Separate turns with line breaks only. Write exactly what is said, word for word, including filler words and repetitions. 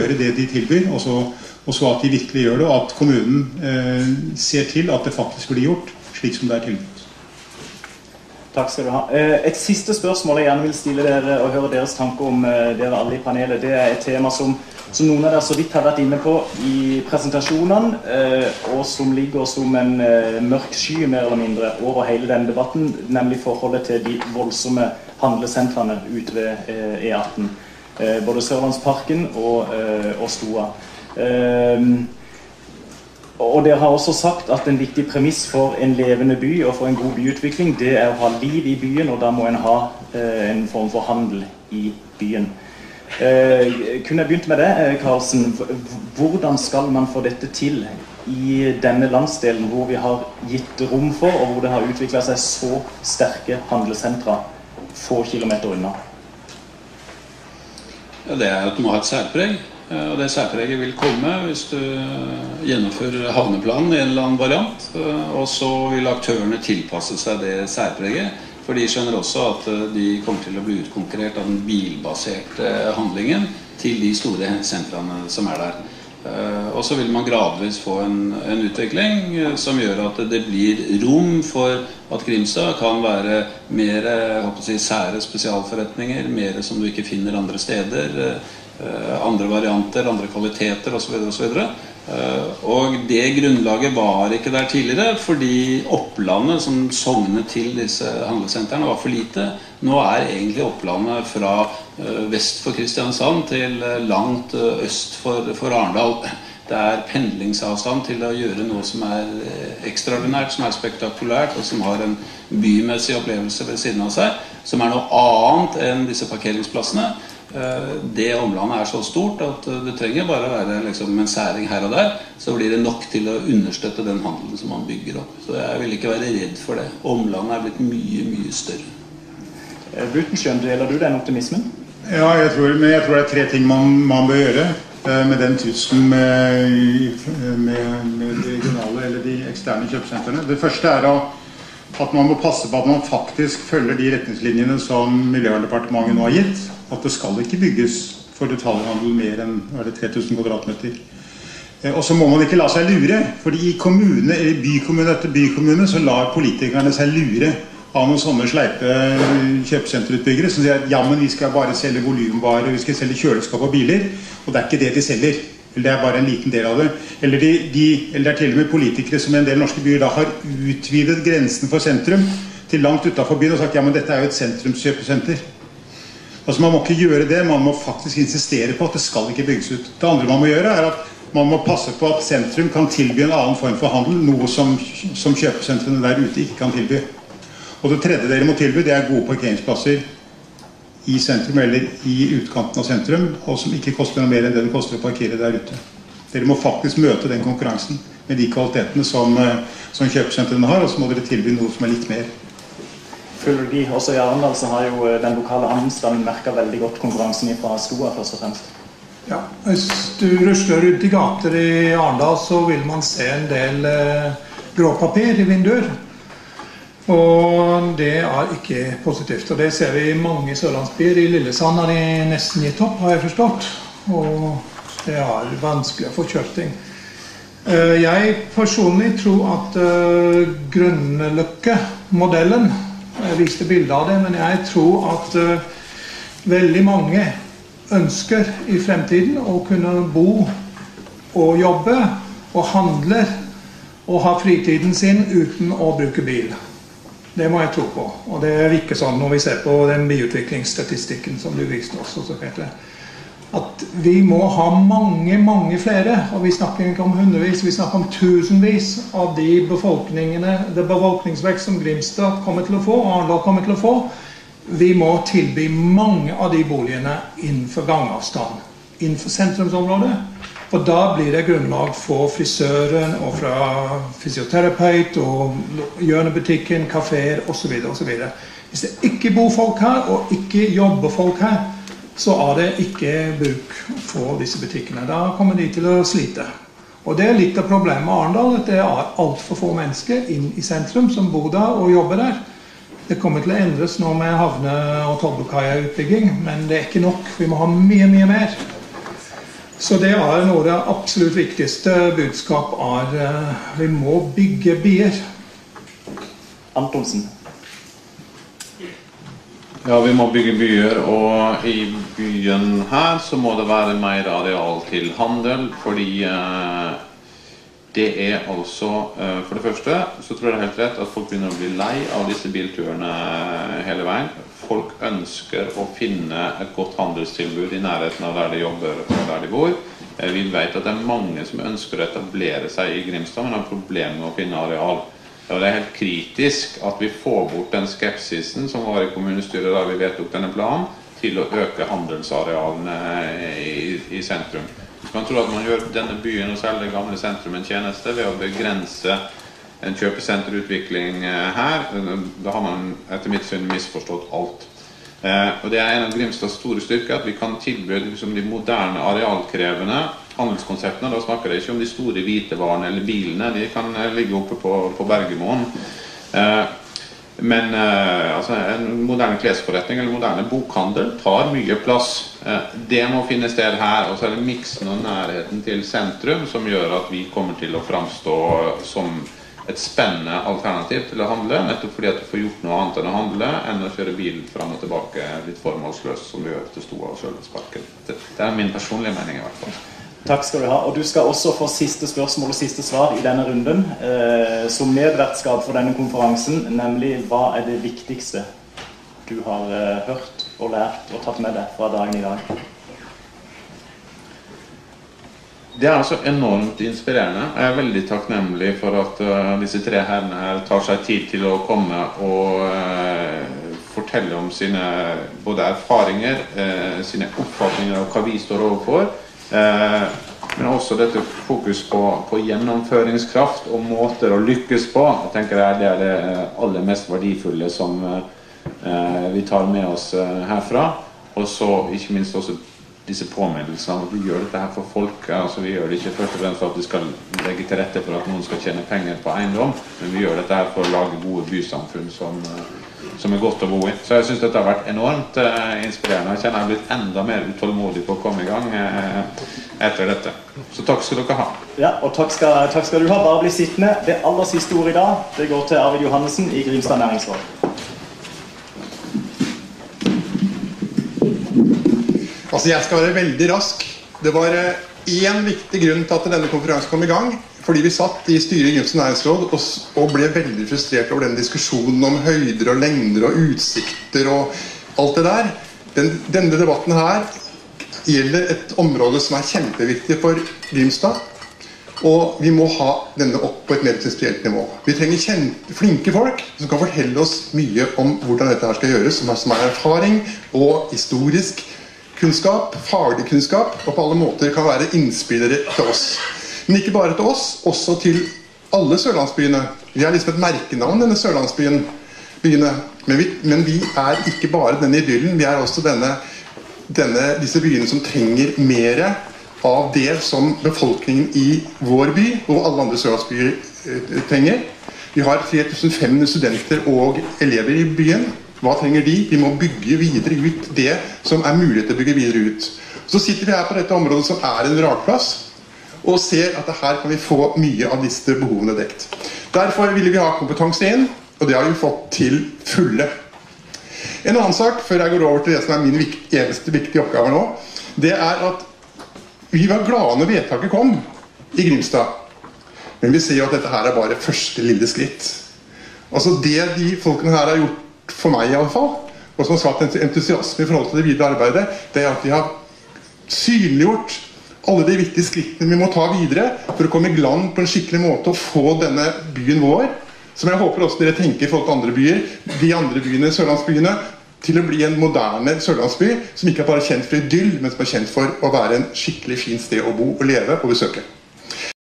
gjøre det de tilbyr, og så, og så at de virkelig gjør det, og at kommunen eh, ser til at det faktisk blir gjort, slik som det er tilbudt.
Takk skal du ha. Et siste spørsmål jeg gjerne vil stille dere og høre deres tanker om dere alle i panelet. Det er et tema som, som noen av dere så vidt har vært inne på i presentasjonene, og som ligger som en mørk sky mer eller mindre over hele denne debatten, nemlig forholdet til de voldsomme handlesentrene ute ved E atten. Både Sørlandsparken og, og Stoa. Og dere har også sagt at en viktig premiss for en levende by og for en god byutvikling, det er å ha liv i byen, og da må en ha eh, en form for handel i byen. Eh, kunne jeg begynt med det, Karlsen? Hvordan skal man få dette til i denne landsdelen hvor vi har gitt rom for, og hvor det har utviklet seg så sterke handlesentra få kilometer unna?
Ja, det er at du må ha et særpreg. Og det særpreget vil komme hvis du gjennomfører havneplanen i en eller annen variant, og så vil aktørene tilpasse seg det særpreget, for de skjønner også at de kommer til å bli utkonkurrert av den bilbaserte handlingen til de store sentrene som er der. Og så vil man gradvis få en, en utvikling som gjør at det blir rom for at Grimstad kan være mer, jeg håper å si, sære spesialforretninger, mer som du ikke finner andre steder, andre varianter, andre kvaliteter og så videre og så videre. Og det grunnlaget var ikke der tidligere, fordi opplandet som sognet til disse handlesentrene var for lite. Nå er egentlig opplandet fra vest for Kristiansand til langt øst for, for Arendal. Det er pendlingsavstand til å gjøre noe som er ekstraordinært, som er spektakulært, og som har en bymessig opplevelse ved siden av seg, som er noe annet enn disse parkeringsplassene. Det omlandet er så stort at det trenger bare å være liksom en særing her og der, så blir det nok til å understøtte den handelen som man bygger opp. Så jeg vil ikke være redd for det. Omlandet er blitt mye, mye større.
Butenschøn, deler du den optimismen?
Ja, jeg tror, men jeg tror det er tre ting man, man bør gjøre med den tysten med, med, med de regionale eller de eksterne kjøpesentrene. Det første er å at man må passe på at man faktisk følger de retningslinjene som Miljøverndepartementet nå har gitt, at det skal ikke bygges for detaljhandel mer enn tre tusen kvadratmeter. Og så må man ikke la seg lure, fordi i kommune, eller bykommune etter bykommune, så lar politikerne seg lure av noen sånne sleipe kjøpesenterutbyggere som sier at ja, men vi skal bare selge volumvarer, vi skal selge kjøleskap og biler, og det er ikke det de selger. Eller det er bare en liten del av det. Eller, de, de, eller det er til og med politikere som i en del norske byer da har utvidet grensen for sentrum til langt utenfor byen og sagt ja, men dette er jo et sentrumskjøpesenter. Altså man må ikke gjøre det, man må faktisk insistere på at det skal ikke bygges ut. Det andre man må gjøre er at man må passe på at sentrum kan tilby en annen form for handel, noe som, som kjøpesentrene der ute ikke kan tilby. Og det tredje dere må tilby, det er gode parkeringsplasser i sentrum eller i utkanten av sentrum, og som ikke koster noe mer enn det det koster å parkere der ute. Dere må faktisk møte den konkurransen med de kvalitetene som, som kjøpesentrene har, og så må dere tilby noe som er litt mer.
Følger de, også i Arendal så har jo den lokale handelsstanden merket veldig godt konkurransen fra Stoa først og fremst.
Ja, hvis du rusler rundt i gater i Arendal, så vil man se en del eh, gråpapir i vinduer. Og det er ikke positivt, og det ser vi i mange sørlandsbyer. I Lillesand har de nesten gitt opp, har jeg forstått, og det er vanskelig å få kjøpt ting. Jeg personlig tror at Grønneløkke-modellen, jeg viste bilder av det, men jeg tror at veldig mange ønsker i fremtiden å kunne bo og jobbe og handle og ha fritiden sin uten å bruke bil. Det må jeg tro på, og det er ikke sånn når vi ser på den byutviklingsstatistikken som du viste oss, så Peter. At vi må ha mange, mange flere, og vi snakker ikke om hundrevis, vi snakker om tusenvis av de befolkningene, det befolkningsvekst som Grimstad kommer til å få, og Arendal kommer til å få. Vi må tilby mange av de boligene innenfor gangavstand, innenfor sentrumsområdet. Og da blir det grunnlag for frisøren og fra fysioterapeut og hjørnebutikken, kaféer og så videre og så videre. Hvis det ikke bor folk her og ikke jobber folk her, så er det ikke bruk for disse butikkene. Da kommer de til å slite. Og det er litt av problemet med Arendal, at det er alt for få mennesker inn i sentrum som bor der og jobber der. Det kommer til å endres nå med havne- og Tollbukaia-utbygging, men det er ikke nok. Vi må ha mye, mye mer. Så det er noe av det absolutt viktigste budskap er uh, vi må bygge byer.
Antonsen.
Ja, vi må bygge byer, og i byen her så må det være mer areal til handel, fordi uh, det er altså, uh, for det første, så tror jeg det er helt rett at folk begynner å bli lei av disse bilturene hele veien. Folk ønsker å finne et godt handelstilbud i nærheten av der de jobber og der de bor. Uh, vi vet at det er mange som ønsker å etablere seg i Grimstad, men har problemer med å finne areal. Og det er helt kritisk at vi får bort den skepsisen som var i kommunestyret da vi vedtok denne planen, til å øke handelsarealene i, i sentrum. Så man tror at man gjør denne byen og særlig det gamle sentrum en tjeneste ved å begrense en kjøpesenterutvikling her. Da har man etter mitt syn misforstått alt. Eh, og det er en av Grimstads store styrker at vi kan tilby liksom, de moderne arealkrevende handelskonseptene. Da snakker jeg ikke om de store hvitevarene eller bilene, de kan ligge oppe på, på Bergemoen. Eh, men eh, altså, en moderne klesforretning eller moderne bokhandel tar mye plass. Eh, det må finne sted her, og så er det miksen og nærheten til sentrum som gjør at vi kommer til å framstå som et spennende alternativ til å handle, nettopp fordi at du får gjort noe annet enn å handle, enn å kjøre bil frem og tilbake litt formålsløst, som vi gjør til Stoa og Sørlandsparken. Det, det er min personlige mening i hvert fall.
Takk skal du ha, og du skal også få siste spørsmål og siste svar i denne runden, eh, som medvertskap for denne konferansen, nemlig hva er det viktigste du har eh, hørt og lært og tatt med deg fra dagen i dag?
Det er altså enormt inspirerende. Jeg er veldig takknemlig for at uh, disse tre herrene her tar seg tid til å komme og uh, fortelle om sine både erfaringer, uh, sine oppfatninger av hva vi står overfor, uh, men også dette fokus på, på gjennomføringskraft og måter å lykkes på. Jeg tenker det er det aller mest verdifulle som uh, vi tar med oss uh, herfra, og så ikke minst også disse påminnelsene om at vi gjør dette her for folk. Altså, vi gjør det ikke først og fremst for at vi skal legge til rette for at noen skal tjene penger på eiendom, men vi gjør dette her for å lage gode bysamfunn som, som er godt å bo i. Så jeg synes dette har vært enormt eh, inspirerende. Jeg kjenner jeg har blitt enda mer utålmodig på å komme i gang eh, etter dette. Så takk skal dere ha.
Ja, og takk skal, takk skal du ha. Bare bli sittende. Det aller siste ordet i dag, det går til Arvid Johannessen i Grimstad Næringsråd.
Altså, jeg skal være veldig rask. Det var en viktig grunn til at denne konferansen kom i gang, fordi vi satt i styret i Grimstad Næringsråd og, og ble veldig frustrert over den diskusjonen om høyder og lengder og utsikter og alt det der. Den, denne debatten her gjelder et område som er kjempeviktig for Grimstad, og vi må ha denne opp på et mer prinsipielt nivå. Vi trenger kjente, flinke folk som kan fortelle oss mye om hvordan dette her skal gjøres, som er, som er erfaring og historisk kunnskap, faglig kunnskap, og på alle måter kan være innspillere til oss. Men ikke bare til oss, også til alle sørlandsbyene. Vi er liksom et merkenavn, denne sørlandsbyen. Byene. Men, vi, men vi er ikke bare denne idyllen, vi er også denne, denne, disse byene som trenger mer av det som befolkningen i vår by og alle andre sørlandsbyer eh, trenger. Vi har tre tusen fem hundre studenter og elever i byen. Hva trenger de? Vi må bygge videre ut det som er mulig til å bygge videre ut. Så sitter vi her på dette området som er en ragplass, og ser at her kan vi få mye av disse behovene dekt. Derfor ville vi ha kompetanse inn, og det har vi fått til fulle. En annen sak, før jeg går over til det som er min vikt, eneste viktige oppgave nå, det er at vi var glade når vedtaket kom i Grimstad. Men vi ser jo at dette her er bare første lille skritt. Altså det de folkene her har gjort for meg i alle fall, og som har satt entusiasme i forhold til det videre arbeidet, det er at de har synliggjort alle de viktige skrittene vi må ta videre for å komme i land på en skikkelig måte og få denne byen vår, som jeg håper også dere tenker i forhold til andre byer, de andre byene, sørlandsbyene, til å bli en moderne sørlandsby som ikke er bare kjent for idyll, men som er kjent for å være en skikkelig fin sted å bo og leve og besøke.